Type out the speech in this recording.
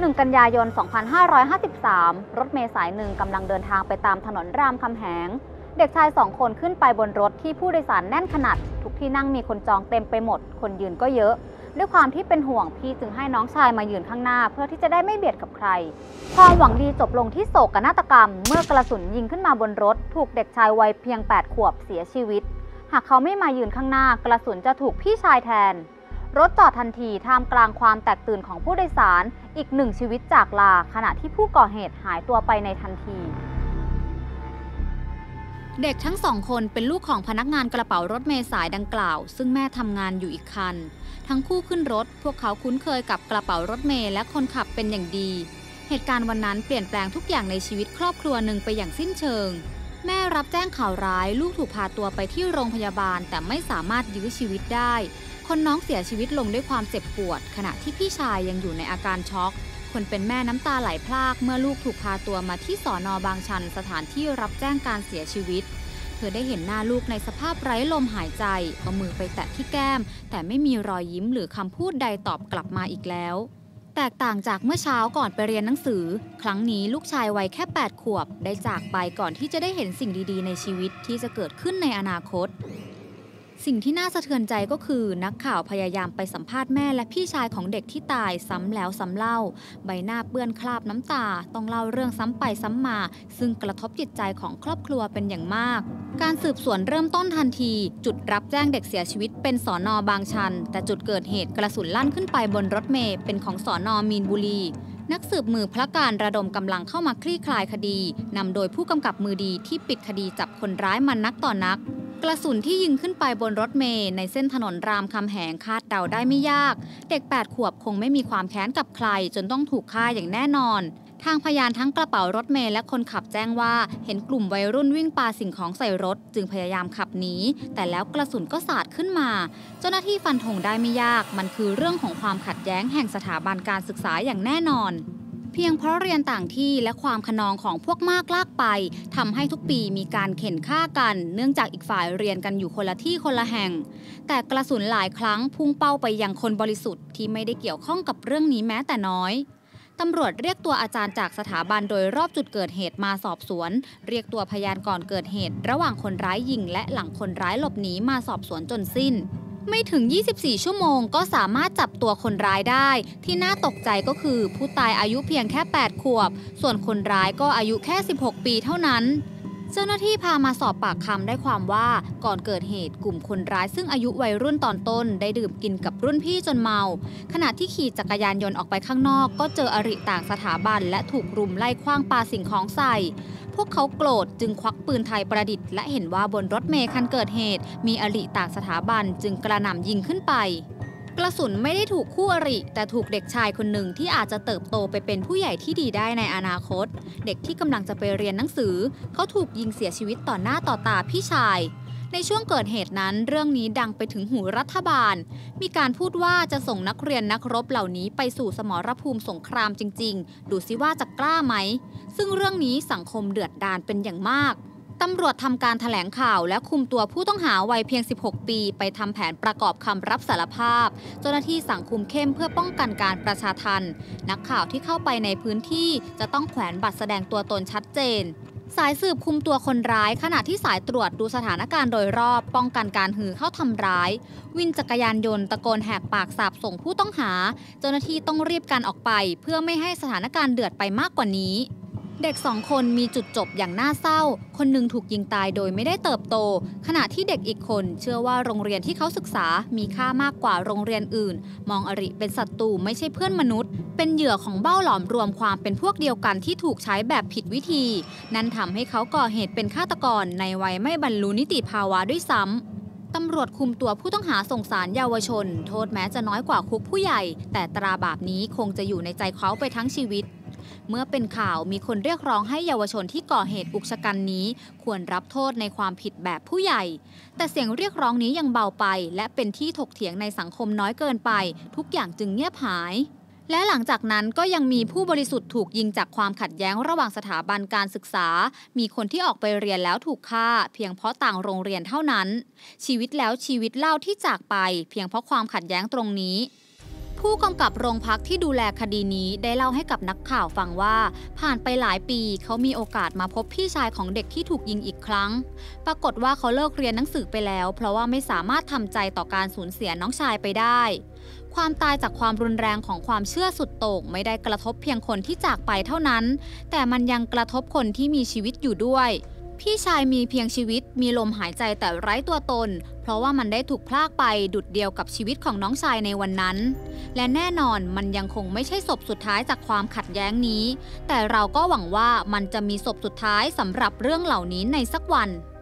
1 กันยายน 2553 รถเมล์สายหนึ่งกำลังเดินทางไปตามถนนรามคำแหงเด็กชาย2 คนขึ้นไปบนรถที่ผู้โดยสารแน่นขนาดทุกที่นั่งมีคนจองเต็มไปหมดคนยืนก็เยอะด้วยความที่เป็นห่วงพี่จึงให้น้องชายมายืนข้างหน้าเพื่อที่จะได้ไม่เบียดกับใครความหวังดีจบลงที่โศกนาฏกรรมเมื่อกระสุนยิงขึ้นมาบนรถถูกเด็กชายวัยเพียง8 ขวบเสียชีวิตหากเขาไม่มายืนข้างหน้ากระสุนจะถูกพี่ชายแทนรถจอดทันทีท่ามกลางความแตกตื่นของผู้โดยสารอีก1 ชีวิตจากลาขณะที่ผู้ก่อเหตุหายตัวไปในทันทีเด็กทั้ง2 คนเป็นลูกของพนักงานกระเป๋ารถเมล์สายดังกล่าวซึ่งแม่ทำงานอยู่อีกคันทั้งคู่ขึ้นรถพวกเขาคุ้นเคยกับกระเป๋ารถเมล์และคนขับเป็นอย่างดีเหตุการณ์วันนั้นเปลี่ยนแปลงทุกอย่างในชีวิตครอบครัวหนึ่งไปอย่างสิ้นเชิงแม่รับแจ้งข่าวร้ายลูกถูกพาตัวไปที่โรงพยาบาลแต่ไม่สามารถยื้อชีวิตได้คนน้องเสียชีวิตลงด้วยความเจ็บปวดขณะที่พี่ชายยังอยู่ในอาการช็อกคนเป็นแม่น้ำตาไหลพรากเมื่อลูกถูกพาตัวมาที่สน.บางชันสถานที่รับแจ้งการเสียชีวิตเธอได้เห็นหน้าลูกในสภาพไร้ลมหายใจเอามือไปแตะที่แก้มแต่ไม่มีรอยยิ้มหรือคำพูดใดตอบกลับมาอีกแล้วแตกต่างจากเมื่อเช้าก่อนไปเรียนหนังสือครั้งนี้ลูกชายวัยแค่8 ขวบได้จากไปก่อนที่จะได้เห็นสิ่งดีๆในชีวิตที่จะเกิดขึ้นในอนาคตสิ่งที่น่าสะเทือนใจก็คือนักข่าวพยายามไปสัมภาษณ์แม่และพี่ชายของเด็กที่ตายซ้ำแล้วซ้ำเล่าใบหน้าเปื้อนคราบน้ำตาต้องเล่าเรื่องซ้ำไปซ้ำมาซึ่งกระทบจิตใจของครอบครัวเป็นอย่างมากการสืบสวนเริ่มต้นทันทีจุดรับแจ้งเด็กเสียชีวิตเป็นสน.บางชันแต่จุดเกิดเหตุกระสุนลั่นขึ้นไปบนรถเมล์เป็นของสน.มีนบุรีนักสืบมือพระการระดมกำลังเข้ามาคลี่คลายคดีนำโดยผู้กำกับมือดีที่ปิดคดีจับคนร้ายมานักต่อนักกระสุนที่ยิงขึ้นไปบนรถเมล์ในเส้นถนนรามคำแหงคาดเดาได้ไม่ยากเด็ก8 ขวบคงไม่มีความแค้นกับใครจนต้องถูกฆ่าอย่างแน่นอนทางพยานทั้งกระเป๋ารถเมล์และคนขับแจ้งว่าเห็นกลุ่มวัยรุ่นวิ่งปาสิ่งของใส่รถจึงพยายามขับหนีแต่แล้วกระสุนก็สาดขึ้นมาเจ้าหน้าที่ฟันธงได้ไม่ยากมันคือเรื่องของความขัดแย้งแห่งสถาบันการศึกษาอย่างแน่นอนเพียงเพราะเรียนต่างที่และความคะนองของพวกมากลากไปทำให้ทุกปีมีการเข็นฆ่ากันเนื่องจากอีกฝ่ายเรียนกันอยู่คนละที่คนละแห่งแต่กระสุนหลายครั้งพุ่งเป้าไปยังคนบริสุทธิ์ที่ไม่ได้เกี่ยวข้องกับเรื่องนี้แม้แต่น้อยตำรวจเรียกตัวอาจารย์จากสถาบันโดยรอบจุดเกิดเหตุมาสอบสวนเรียกตัวพยานก่อนเกิดเหตุระหว่างคนร้ายยิงและหลังคนร้ายหลบหนีมาสอบสวนจนสิ้นไม่ถึง24 ชั่วโมงก็สามารถจับตัวคนร้ายได้ที่น่าตกใจก็คือผู้ตายอายุเพียงแค่8 ขวบส่วนคนร้ายก็อายุแค่16 ปีเท่านั้นเจ้าหน้าที่พามาสอบปากคำได้ความว่าก่อนเกิดเหตุกลุ่มคนร้ายซึ่งอายุวัยรุ่นตอนต้นได้ดื่มกินกับรุ่นพี่จนเมาขณะที่ขี่จักรยานยนต์ออกไปข้างนอกก็เจออริต่างสถาบันและถูกรุมไล่ขว้างปาสิ่งของใส่พวกเขาโกรธจึงควักปืนไทยประดิษฐ์และเห็นว่าบนรถเมล์คันเกิดเหตุมีอริต่างสถาบันจึงกระหน่ำยิงขึ้นไปกระสุนไม่ได้ถูกคู่อริแต่ถูกเด็กชายคนหนึ่งที่อาจจะเติบโตไปเป็นผู้ใหญ่ที่ดีได้ในอนาคตเด็กที่กำลังจะไปเรียนหนังสือเขาถูกยิงเสียชีวิตต่อหน้าต่อตาพี่ชายในช่วงเกิดเหตุนั้นเรื่องนี้ดังไปถึงหูรัฐบาลมีการพูดว่าจะส่งนักเรียนนักรบเหล่านี้ไปสู่สมรภูมิสงครามจริงๆดูซิว่าจะกล้าไหมซึ่งเรื่องนี้สังคมเดือดดาลเป็นอย่างมากตำรวจทำการแถลงข่าวและคุมตัวผู้ต้องหาวัยเพียง16 ปีไปทำแผนประกอบคำรับสารภาพเจ้าหน้าที่สั่งคุมเข้มเพื่อป้องกันการประชาทัณฑ์นักข่าวที่เข้าไปในพื้นที่จะต้องแขวนบัตรแสดงตัวตนชัดเจนสายสืบคุมตัวคนร้ายขณะที่สายตรวจดูสถานการณ์โดยรอบป้องกันการหือเข้าทำร้ายวินจักรยานยนต์ตะโกนแหกปากสาปส่งผู้ต้องหาเจ้าหน้าที่ต้องรีบกันออกไปเพื่อไม่ให้สถานการณ์เดือดไปมากกว่านี้เด็ก2 คนมีจุดจบอย่างน่าเศร้าคนหนึ่งถูกยิงตายโดยไม่ได้เติบโตขณะที่เด็กอีกคนเชื่อว่าโรงเรียนที่เขาศึกษามีค่ามากกว่าโรงเรียนอื่นมองอริเป็นศัตรูไม่ใช่เพื่อนมนุษย์เป็นเหยื่อของเบ้าหลอมรวมความเป็นพวกเดียวกันที่ถูกใช้แบบผิดวิธีนั่นทำให้เขาก่อเหตุเป็นฆาตกรในวัยไม่บรรลุนิติภาวะด้วยซ้ำตำรวจคุมตัวผู้ต้องหาส่งศาลเยาวชนโทษแม้จะน้อยกว่าคุกผู้ใหญ่แต่ตราบาปนี้คงจะอยู่ในใจเขาไปทั้งชีวิตเมื่อเป็นข่าวมีคนเรียกร้องให้เยาวชนที่ก่อเหตุอุกชะกันนี้ควรรับโทษในความผิดแบบผู้ใหญ่แต่เสียงเรียกร้องนี้ยังเบาไปและเป็นที่ถกเถียงในสังคมน้อยเกินไปทุกอย่างจึงเงียบหายและหลังจากนั้นก็ยังมีผู้บริสุทธิ์ถูกยิงจากความขัดแย้งระหว่างสถาบันการศึกษามีคนที่ออกไปเรียนแล้วถูกฆ่าเพียงเพราะต่างโรงเรียนเท่านั้นชีวิตแล้วชีวิตเล่าที่จากไปเพียงเพราะความขัดแย้งตรงนี้ผู้กำกับโรงพักที่ดูแลคดีนี้ได้เล่าให้กับนักข่าวฟังว่าผ่านไปหลายปีเขามีโอกาสมาพบพี่ชายของเด็กที่ถูกยิงอีกครั้งปรากฏว่าเขาเลิกเรียนหนังสือไปแล้วเพราะว่าไม่สามารถทำใจต่อการสูญเสียน้องชายไปได้ความตายจากความรุนแรงของความเชื่อสุดโต่งไม่ได้กระทบเพียงคนที่จากไปเท่านั้นแต่มันยังกระทบคนที่มีชีวิตอยู่ด้วยพี่ชายมีเพียงชีวิตมีลมหายใจแต่ไร้ตัวตนเพราะว่ามันได้ถูกพรากไปดุจเดียวกับชีวิตของน้องชายในวันนั้นและแน่นอนมันยังคงไม่ใช่ศพสุดท้ายจากความขัดแย้งนี้แต่เราก็หวังว่ามันจะมีศพสุดท้ายสำหรับเรื่องเหล่านี้ในสักวัน